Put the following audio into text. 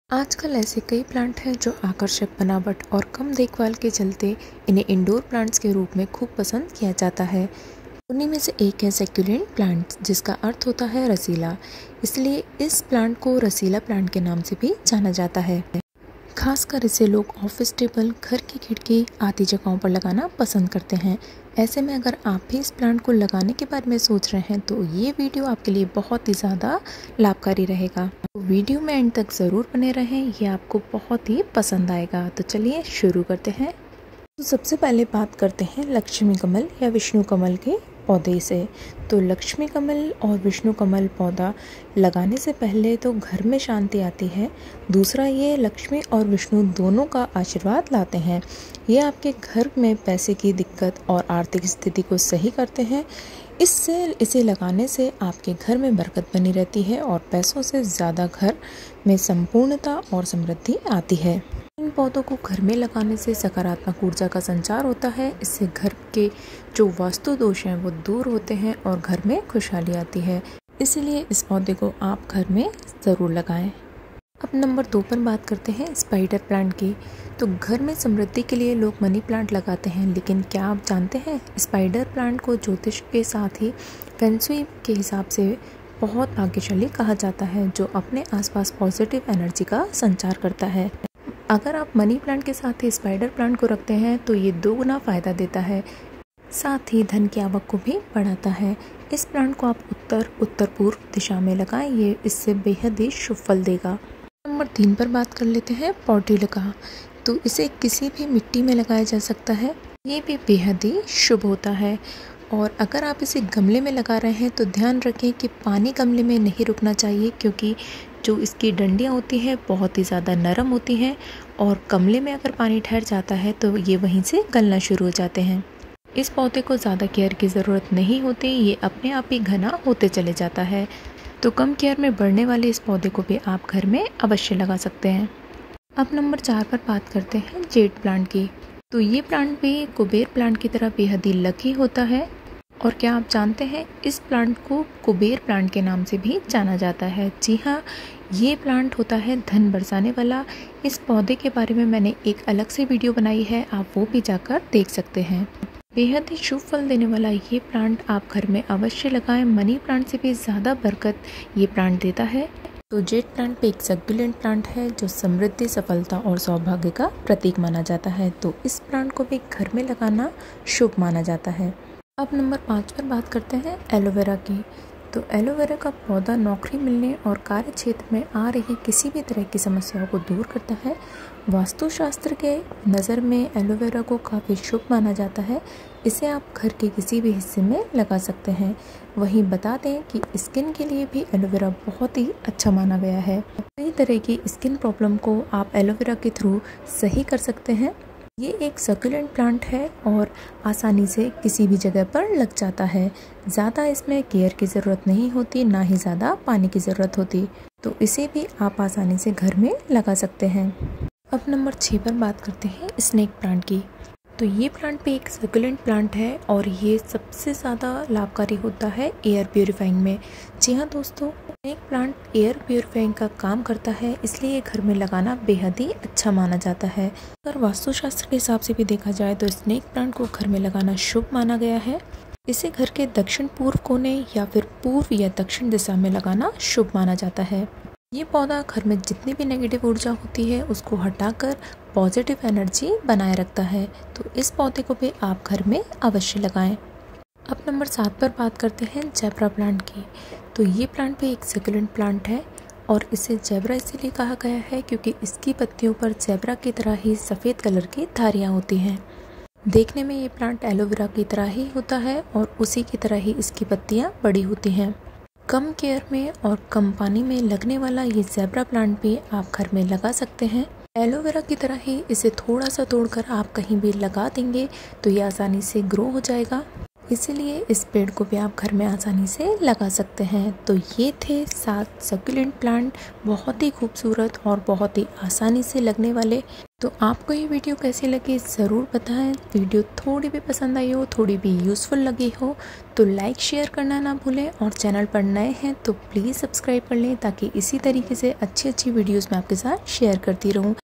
आजकल ऐसे कई प्लांट हैं जो आकर्षक बनावट और कम देखभाल के चलते इन्हें इंडोर प्लांट्स के रूप में खूब पसंद किया जाता है। उन्हीं में से एक है सक्यूलेंट प्लांट, जिसका अर्थ होता है रसीला। इसलिए इस प्लांट को रसीला प्लांट के नाम से भी जाना जाता है। खासकर इसे लोग ऑफिस टेबल, घर की खिड़की आदि जगहों पर लगाना पसंद करते हैं। ऐसे में अगर आप भी इस प्लांट को लगाने के बारे में सोच रहे हैं तो ये वीडियो आपके लिए बहुत ही ज़्यादा लाभकारी रहेगा। तो वीडियो में एंड तक ज़रूर बने रहें, ये आपको बहुत ही पसंद आएगा। तो चलिए शुरू करते हैं। तो सबसे पहले बात करते हैं लक्ष्मी कमल या विष्णु कमल के पौधे से। तो लक्ष्मी कमल और विष्णु कमल पौधा लगाने से पहले तो घर में शांति आती है। दूसरा, ये लक्ष्मी और विष्णु दोनों का आशीर्वाद लाते हैं। ये आपके घर में पैसे की दिक्कत और आर्थिक स्थिति को सही करते हैं। इसे लगाने से आपके घर में बरकत बनी रहती है और पैसों से ज़्यादा घर में संपूर्णता और समृद्धि आती है। इन पौधों को घर में लगाने से सकारात्मक ऊर्जा का संचार होता है। इससे घर के जो वास्तु दोष हैं वो दूर होते हैं और घर में खुशहाली आती है। इसलिए इस पौधे को आप घर में ज़रूर लगाएं। अब नंबर 2 पर बात करते हैं स्पाइडर प्लांट की। तो घर में समृद्धि के लिए लोग मनी प्लांट लगाते हैं, लेकिन क्या आप जानते हैं स्पाइडर प्लांट को ज्योतिष के साथ ही फेंग शुई के हिसाब से बहुत भाग्यशाली कहा जाता है, जो अपने आसपास पॉजिटिव एनर्जी का संचार करता है। अगर आप मनी प्लांट के साथ ही स्पाइडर प्लांट को रखते हैं तो ये 2 गुना फ़ायदा देता है, साथ ही धन की आवक को भी बढ़ाता है। इस प्लांट को आप उत्तर पूर्व दिशा में लगाएं, ये इससे बेहद ही शुभ फल देगा। नंबर 3 पर बात कर लेते हैं पोर्टुलिका। तो इसे किसी भी मिट्टी में लगाया जा सकता है, ये भी बेहद ही शुभ होता है। और अगर आप इसे गमले में लगा रहे हैं तो ध्यान रखें कि पानी गमले में नहीं रुकना चाहिए, क्योंकि जो इसकी डंडियाँ होती हैं बहुत ही ज़्यादा नरम होती हैं और गमले में अगर पानी ठहर जाता है तो ये वहीं से गलना शुरू हो जाते हैं। इस पौधे को ज़्यादा केयर की ज़रूरत नहीं होती, ये अपने आप ही घना होते चले जाता है। तो कम केयर में बढ़ने वाले इस पौधे को भी आप घर में अवश्य लगा सकते हैं। अब नंबर 4 पर बात करते हैं जेड प्लांट की। तो ये प्लांट भी कुबेर प्लांट की तरह बेहद ही लकी होता है। और क्या आप जानते हैं इस प्लांट को कुबेर प्लांट के नाम से भी जाना जाता है। जी हाँ, ये प्लांट होता है धन बरसाने वाला। इस पौधे के बारे में मैंने एक अलग से वीडियो बनाई है, आप वो भी जाकर देख सकते हैं। बेहद ही शुभ फल देने वाला ये प्लांट आप घर में अवश्य लगाएं। मनी प्लांट से भी ज़्यादा बरकत ये प्लांट देता है। तो जेड प्लांट पे एक सक्यूलेंट प्लांट है जो समृद्धि, सफलता और सौभाग्य का प्रतीक माना जाता है। तो इस प्लांट को भी घर में लगाना शुभ माना जाता है। अब नंबर 5 पर बात करते हैं एलोवेरा की। तो एलोवेरा का पौधा नौकरी मिलने और कार्य क्षेत्र में आ रही किसी भी तरह की समस्याओं को दूर करता है। वास्तुशास्त्र के नज़र में एलोवेरा को काफ़ी शुभ माना जाता है। इसे आप घर के किसी भी हिस्से में लगा सकते हैं। वहीं बता दें कि स्किन के लिए भी एलोवेरा बहुत ही अच्छा माना गया है। कई तरह की स्किन प्रॉब्लम को आप एलोवेरा के थ्रू सही कर सकते हैं। ये एक सक्यूलेंट प्लांट है और आसानी से किसी भी जगह पर लग जाता है। ज़्यादा इसमें केयर की ज़रूरत नहीं होती, ना ही ज़्यादा पानी की ज़रूरत होती। तो इसे भी आप आसानी से घर में लगा सकते हैं। अब नंबर 6 पर बात करते हैं स्नेक प्लांट की। तो ये प्लांट भी एक सक्यूलेंट प्लांट है और ये सबसे ज़्यादा लाभकारी होता है एयर प्योरीफाइंग में। जी हाँ दोस्तों, स्नेक प्लांट एयर प्योरीफाइंग का काम करता है, इसलिए घर में लगाना बेहद ही अच्छा माना जाता है। अगर वास्तुशास्त्र के हिसाब से भी देखा जाए तो स्नेक प्लांट को घर में लगाना शुभ माना गया है। इसे घर के दक्षिण पूर्व कोने या फिर पूर्व या दक्षिण दिशा में लगाना शुभ माना जाता है। ये पौधा घर में जितनी भी नेगेटिव ऊर्जा होती है उसको हटाकर पॉजिटिव एनर्जी बनाए रखता है। तो इस पौधे को भी आप घर में अवश्य लगाएं। अब नंबर 7 पर बात करते हैं जेब्रा प्लांट की। तो ये प्लांट भी एक सक्यूलेंट प्लांट है और इसे जेब्रा इसलिए कहा गया है क्योंकि इसकी पत्तियों पर जेब्रा की तरह ही सफ़ेद कलर की धारियाँ होती हैं। देखने में ये प्लांट एलोवेरा की तरह ही होता है और उसी की तरह ही इसकी पत्तियाँ बड़ी होती हैं। कम केयर में और कम पानी में लगने वाला ये जेब्रा प्लांट भी आप घर में लगा सकते हैं। एलोवेरा की तरह ही इसे थोड़ा सा तोड़कर आप कहीं भी लगा देंगे तो ये आसानी से ग्रो हो जाएगा। इसलिए इस पेड़ को भी आप घर में आसानी से लगा सकते हैं। तो ये थे 7 सक्यूलेंट प्लांट, बहुत ही खूबसूरत और बहुत ही आसानी से लगने वाले। तो आपको ये वीडियो कैसी लगी ज़रूर बताएं। वीडियो थोड़ी भी पसंद आई हो, थोड़ी भी यूज़फुल लगी हो तो लाइक शेयर करना ना भूलें, और चैनल पर नए हैं तो प्लीज़ सब्सक्राइब कर लें ताकि इसी तरीके से अच्छी वीडियोस मैं आपके साथ शेयर करती रहूं।